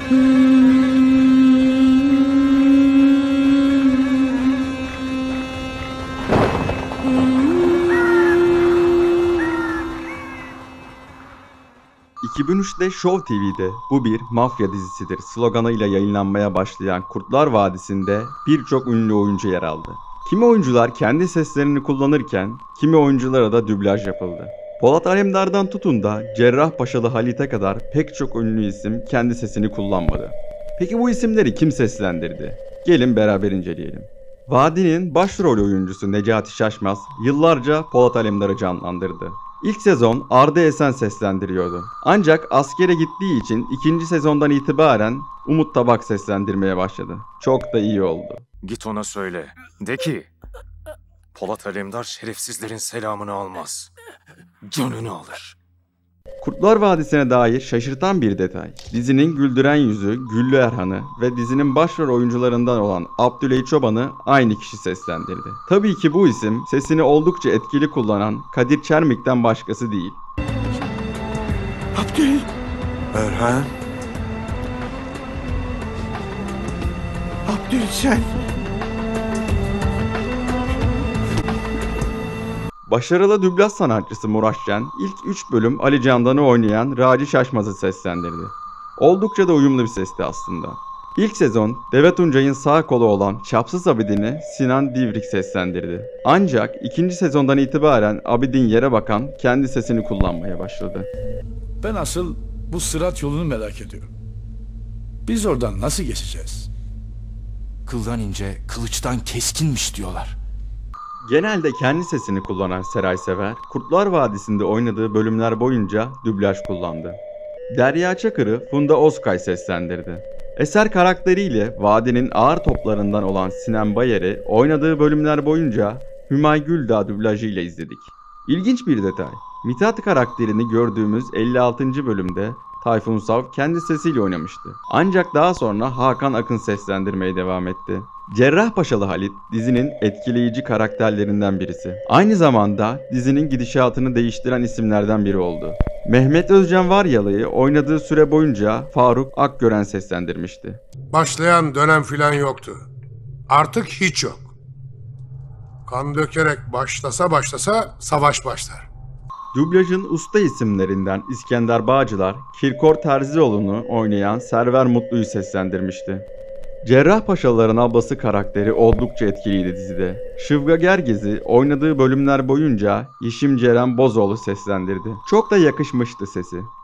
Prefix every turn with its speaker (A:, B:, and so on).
A: ...2003'te Show TV'de bu bir mafya dizisidir sloganıyla yayınlanmaya başlayan Kurtlar Vadisi'nde birçok ünlü oyuncu yer aldı. Kimi oyuncular kendi seslerini kullanırken kimi oyunculara da dublaj yapıldı. Polat Alemdar'dan tutun da Cerrahpaşalı Halit'e kadar pek çok ünlü isim kendi sesini kullanmadı. Peki bu isimleri kim seslendirdi? Gelin beraber inceleyelim. Vadi'nin başrol oyuncusu Necati Şaşmaz yıllarca Polat Alemdar'ı canlandırdı. İlk sezon Arda Esen seslendiriyordu. Ancak askere gittiği için ikinci sezondan itibaren Umut Tabak seslendirmeye başladı. Çok da iyi oldu.
B: Git ona söyle. De ki Polat Alemdar şerefsizlerin selamını almaz. Canını alır.
A: Kurtlar Vadisi'ne dair şaşırtan bir detay. Dizinin güldüren yüzü Güllü Erhan'ı ve dizinin başrol oyuncularından olan Abdüley Çoban'ı aynı kişi seslendirdi. Tabii ki bu isim sesini oldukça etkili kullanan Kadir Çermik'ten başkası değil.
C: Abdül. Erhan. Abdül sen.
A: Başarılı dublaj sanatçısı Murat Şen, ilk 3 bölüm Ali Candan'ı oynayan Raci Şaşmaz'ı seslendirdi. Oldukça da uyumlu bir sesti aslında. İlk sezon Deve Tuncay'ın sağ kolu olan Çapsız Abidin'i Sinan Divrik seslendirdi. Ancak ikinci sezondan itibaren Abidin yere bakan kendi sesini kullanmaya başladı.
D: Ben asıl bu sırat yolunu merak ediyorum. Biz oradan nasıl geçeceğiz?
E: Kıldan ince, kılıçtan keskinmiş diyorlar.
A: Genelde kendi sesini kullanan Seray Sever, Kurtlar Vadisi'nde oynadığı bölümler boyunca dublaj kullandı. Derya Çakır'ı Funda Özkay seslendirdi. Eser karakteriyle vadinin ağır toplarından olan Sinem Bayer'i oynadığı bölümler boyunca Hümay Güldağ dublajıyla izledik. İlginç bir detay, Mithat karakterini gördüğümüz 56. bölümde Tayfun Sav kendi sesiyle oynamıştı. Ancak daha sonra Hakan Akın seslendirmeye devam etti. Cerrahpaşalı Halit dizinin etkileyici karakterlerinden birisi. Aynı zamanda dizinin gidişatını değiştiren isimlerden biri oldu. Mehmet Özcan Varyalı'yı oynadığı süre boyunca Faruk Akgören seslendirmişti.
F: Başlayan dönem filan yoktu. Artık hiç yok. Kan dökerek başlasa savaş başlar.
A: Dublajın usta isimlerinden İskender Bağcılar, Kirkor Terzioğlu'nu oynayan Server Mutlu'yu seslendirmişti. Cerrahpaşalıların ablası karakteri oldukça etkiliydi dizide. Şıvga Gergez'i oynadığı bölümler boyunca Yeşim Ceren Bozoğlu seslendirdi. Çok da yakışmıştı sesi.